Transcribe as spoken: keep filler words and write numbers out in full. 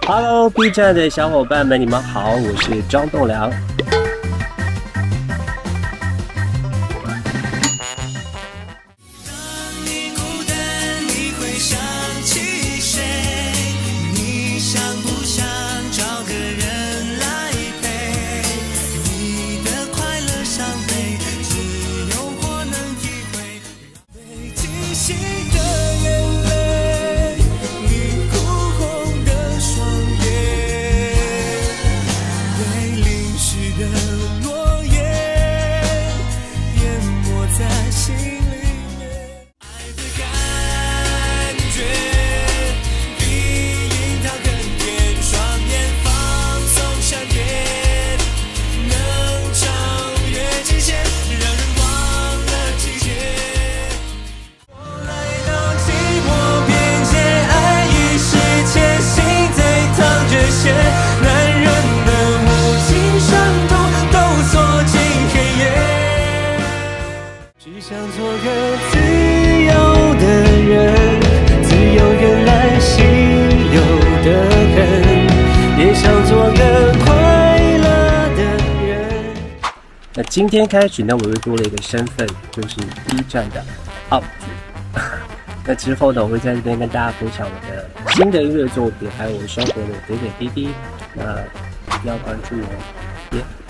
Hello B 站的小伙伴们，你们好，我是张栋梁。 想做个自由的人，自由原来稀有的很，也想做个快乐的人。 那今天开始呢，我又多了一个身份，就是 B 站的 U P 主。那之后呢，我会在这边跟大家分享我的新的音乐作品，还有我生活的点点滴滴。那一定要关注我，耶、yeah